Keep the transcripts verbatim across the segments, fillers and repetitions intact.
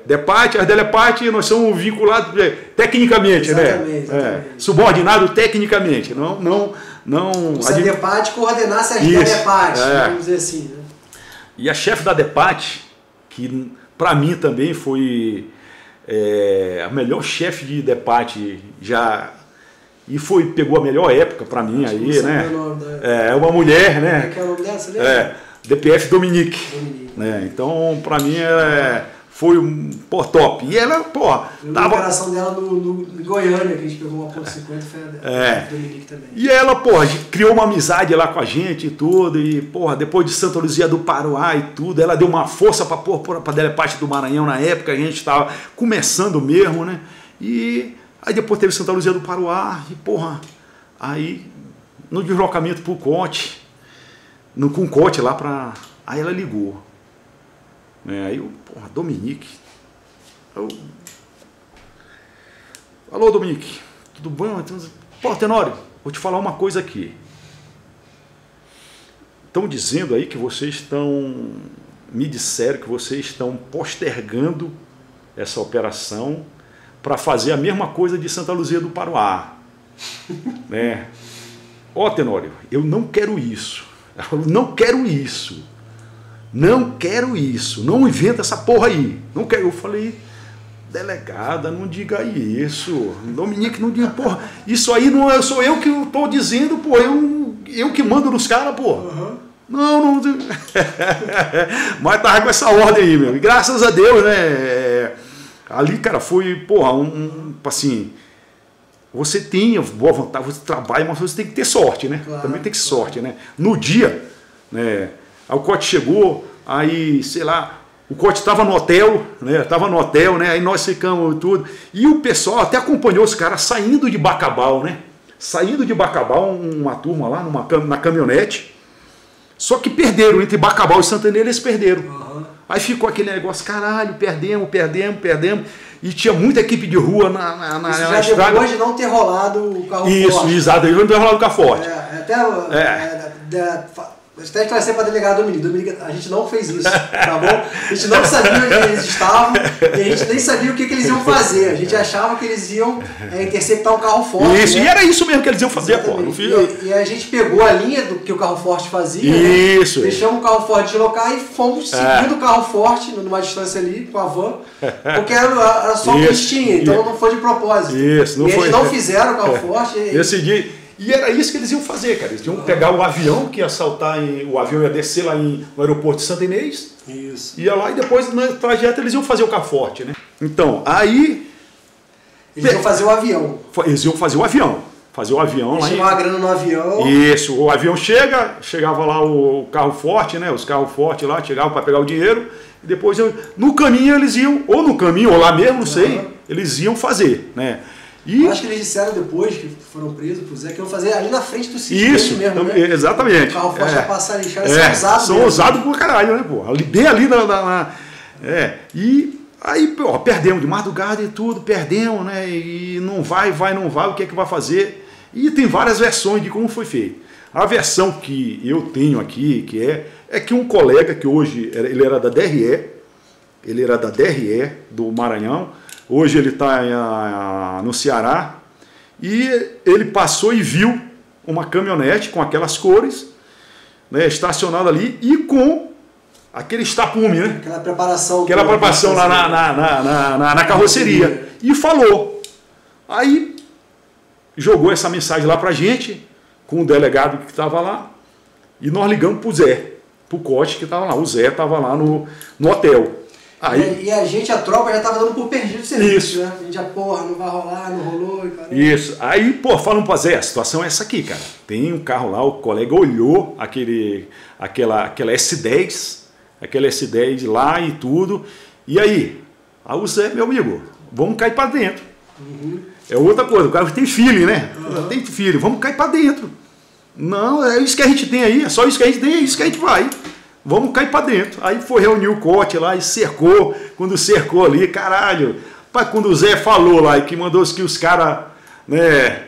DEPAT, as DELEPAT, nós somos vinculados é, tecnicamente, exatamente, né? exatamente. É, subordinado tecnicamente, não... não, não se a DEPAT coordenasse as DELEPAT, é. vamos dizer assim. Né? E a chefe da DEPAT, que para mim também foi é, a melhor chefe de DEPAT já... E foi, pegou a melhor época para mim acho aí, né? É uma mulher, né? Que é o nome dela, você lembra? É, D P F Dominique. Dominique. Né? Então, para mim, é, foi um pô, top. E ela, pô, tava... A operação dela no, no, em Goiânia, que a gente pegou uma ponto cinquenta, foi a é. Dominique também. E ela, pô, criou uma amizade lá com a gente e tudo. E, porra, depois de Santa Luzia do Paruá e tudo, ela deu uma força para pôr para a DELEPAT do Maranhão na época, a gente estava começando mesmo, né? E aí depois teve Santa Luzia do Paruá e, porra, aí no deslocamento pro Cote, no, com o Cote lá pra... Aí ela ligou. É, aí eu, porra, Dominique. Eu... Alô, Dominique, tudo bom? Pô, Tenório, vou te falar uma coisa aqui. Estão dizendo aí que vocês estão... Me disseram que vocês estão postergando essa operação para fazer a mesma coisa de Santa Luzia do Paruá. Né? Ó, Tenório, eu não quero isso. Eu não quero isso. Não quero isso. Não inventa essa porra aí. Não quero. Eu falei, delegada, não diga isso. Dominique, não diga, porra. Isso aí não é, sou eu que estou dizendo, porra. Eu, eu que mando nos caras, porra. Uhum. Não, não. Mas tava com essa ordem aí, meu. E graças a Deus, né? Ali, cara, foi, porra, um, um assim. Você tem boa vontade, você trabalha, mas você tem que ter sorte, né? Claro, também tem que ter claro. sorte, né? No dia, né? Aí o Cote chegou, aí, sei lá, o Cote estava no hotel, né? Tava no hotel, né? Aí nós ficamos tudo. E o pessoal até acompanhou os caras saindo de Bacabal, né? Saindo de Bacabal, uma turma lá numa, na caminhonete. Só que perderam, entre Bacabal e Santana, eles perderam. Uhum. Aí ficou aquele negócio, caralho, perdemos, perdemos, perdemos. E tinha muita equipe de rua na, na, na, Isso na já estrada. Depois de não ter rolado o carro Isso, forte. Isso, exato, não ter rolado o carro forte. É, até... É. É, é, até esclarecer para a delegada Dominique. Dominique, a gente não fez isso, tá bom? A gente não sabia onde eles estavam e a gente nem sabia o que, que eles iam fazer. A gente achava que eles iam é, interceptar um carro forte. Isso, né? E era isso mesmo que eles iam fazer, pô. E, e a gente pegou a linha do que o carro forte fazia, isso, né? Deixamos o carro forte deslocar e fomos seguindo é. o carro forte numa distância ali com a van, porque era, era só o que eles tinham, então não foi de propósito. Isso, não e foi. eles não fizeram o carro forte. E... Esse dia. E era isso que eles iam fazer, cara. Eles iam pegar o avião, que ia saltar, em, o avião ia descer lá em, no aeroporto de Santa Inês. Isso. Ia lá e depois, no trajeto, eles iam fazer o carro forte, né? Então, aí... Eles iam fazer o avião. Eles iam fazer o avião. Fazer o avião eles lá. Eles a grana no avião. Isso. O avião chega, chegava lá o carro forte, né? Os carros fortes lá, chegavam para pegar o dinheiro. E depois, no caminho, eles iam, ou no caminho, ou lá mesmo, não sei, uhum. eles iam fazer, né? E... Eu acho que eles disseram depois que foram presos pro Zé que iam fazer ali na frente do sítio Isso, mesmo, né? O Exatamente. carro forte é. ia passar ali, são é, ousados São ousados por caralho, né, pô? Ali, bem ali na... na, na é. E aí, pô, perdemos de madrugada e tudo, perdemos, né? E não vai, vai, não vai, o que é que vai fazer? E tem várias versões de como foi feito. A versão que eu tenho aqui, que é, é que um colega que hoje, ele era da D R E, ele era da D R E, do Maranhão, hoje ele está no Ceará, e ele passou e viu uma caminhonete com aquelas cores, né, estacionada ali, e com aquele estapume, né? Aquela preparação. Aquela preparação lá na, na, na, na, na carroceria. E falou. Aí jogou essa mensagem lá pra gente, com o delegado que estava lá, e nós ligamos pro Zé, pro Cote que estava lá. O Zé estava lá no, no hotel. Aí, e a gente, a tropa, já estava dando por perdido o serviço, isso. né? A gente já, porra, não vai rolar, não rolou. E caramba. Isso. Aí, pô, falando pra Zé, a situação é essa aqui, cara. Tem um carro lá, o colega olhou aquele, aquela, aquela S dez, aquela S dez lá e tudo. E aí? Aí o Zé, meu amigo, vamos cair pra dentro. Uhum. É outra coisa, o cara tem filho, né? Uhum. Tem filho, vamos cair pra dentro. Não, é isso que a gente tem aí, é só isso que a gente tem, é isso que a gente vai. Vamos cair para dentro. Aí foi reunir o Cote lá e cercou. Quando cercou ali, caralho. Quando o Zé falou lá e que mandou que os caras, né,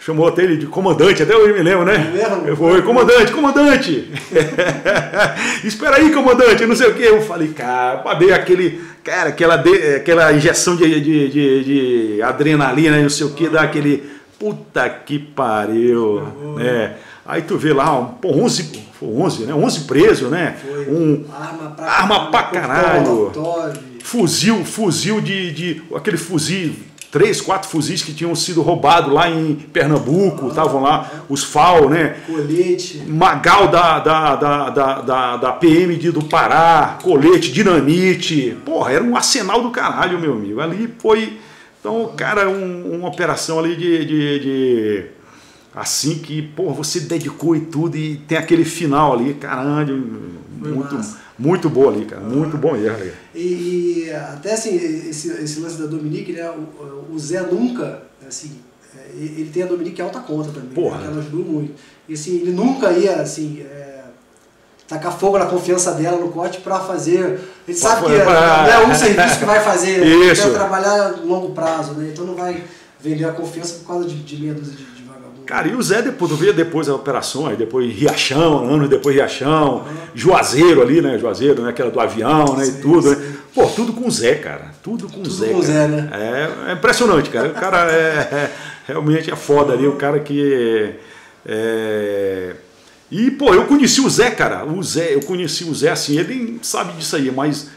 chamou até ele de comandante, até eu me lembro, né? É mesmo? Eu falei, comandante, comandante! Espera aí, comandante, não sei o quê. Eu falei, cara, dei aquele, cara, aquela, de, aquela injeção de, de, de, de adrenalina, não sei o quê, dá aquele, puta que pariu, né? Aí tu vê lá, um, pô, onze, onze, né? onze presos, né? Foi. Um, arma pra, arma pra caralho. caralho. Fuzil, fuzil de, de, aquele fuzil, três, quatro fuzis que tinham sido roubados lá em Pernambuco, estavam ah, lá, os F A O, né? Colete. Magal da, da, da, da, da, da P M de, do Pará, colete, dinamite. Porra, era um arsenal do caralho, meu amigo. Ali foi, então, cara, um, uma operação ali de, de, de assim que, porra, você dedicou e tudo e tem aquele final ali, caralho, muito, muito bom ali, cara, muito bom mesmo. E, e até assim, esse, esse lance da Dominique, né, o, o Zé nunca, assim, ele tem a Dominique alta conta também, porra, né, que ela ajudou muito. E assim, ele nunca ia, assim, é, tacar fogo na confiança dela no corte para fazer. Ele sabe que não é um serviço que vai fazer, ele quer trabalhar a longo prazo, né, então não vai vender a confiança por causa de, de meia dúzia de cara, e o Zé depois, tu vê depois a operação, aí depois Riachão, anos depois Riachão, uhum. Juazeiro ali, né? Juazeiro, né? Aquela do avião, né? Sim, e tudo, né? Pô, tudo com o Zé, cara. Tudo com o Zé. Com o Zé, né? É, é impressionante, cara. O cara é, é, realmente é foda ali, o cara que. É... E, pô, eu conheci o Zé, cara. O Zé, eu conheci o Zé assim, ele sabe disso aí, mas.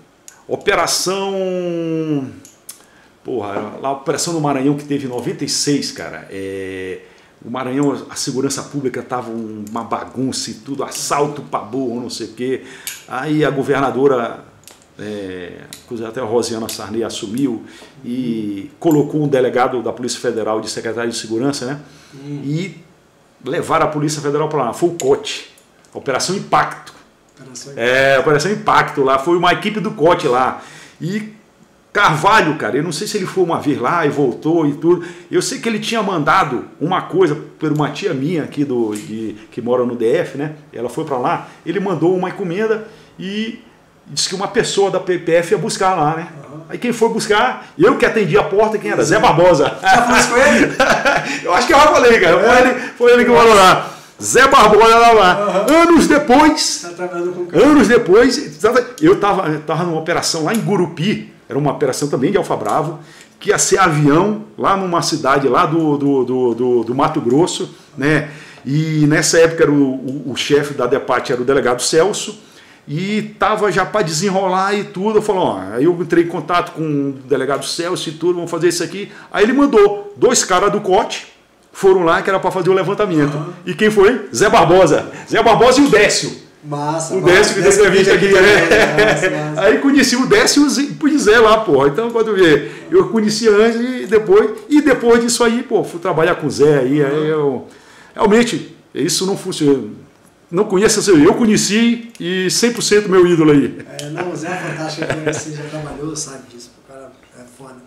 Operação. Porra, lá a Operação no Maranhão que teve em noventa e seis, cara. É. O Maranhão, a segurança pública estava uma bagunça e tudo, assalto pra burro, não sei o quê. Aí a governadora, é, até a Rosiana Sarney assumiu e colocou um delegado da Polícia Federal de secretário de Segurança, né? Hum. E levaram a Polícia Federal para lá. Foi o C O T, Operação Impacto. Operação Impacto. É, Operação Impacto lá. Foi uma equipe do C O T lá. E Carvalho, cara, eu não sei se ele foi uma vez lá e voltou e tudo. Eu sei que ele tinha mandado uma coisa por uma tia minha aqui do, de, que mora no D F, né? Ela foi para lá, ele mandou uma encomenda e disse que uma pessoa da P P F ia buscar lá, né? Uhum. Aí quem foi buscar, eu que atendi a porta, quem era? Zé Barbosa. Já falou isso com ele? Eu acho que eu já falei, cara. Foi, é. ele, foi ele que mandou lá. Zé Barbosa lá, lá. Uhum. Anos depois, tá trabalhando com o cara. Anos depois, eu estava tava numa operação lá em Gurupi. Era uma operação também de Alfa Bravo, que ia ser avião lá numa cidade lá do, do, do, do, do Mato Grosso, né? E nessa época era o, o, o chefe da DEPAT era o delegado Celso, e estava já para desenrolar e tudo. Eu falei, ó, aí eu entrei em contato com o delegado Celso e tudo, vamos fazer isso aqui. Aí ele mandou dois caras do C O T, foram lá que era para fazer o levantamento. Uhum. E quem foi? Zé Barbosa. Zé Barbosa e o Décio. Massa, o Décio que deu entrevista aqui, né? Massa, massa. Aí conheci o Décio e o Zé lá, porra. Então, quando vê, eu conheci antes e depois, e depois disso aí, pô, fui trabalhar com o Zé aí, uhum. aí eu, realmente, isso não funciona. Não conheço, eu conheci e cem por cento meu ídolo aí. É, não, o Zé é fantástico, você já trabalhou, sabe disso, o cara é foda.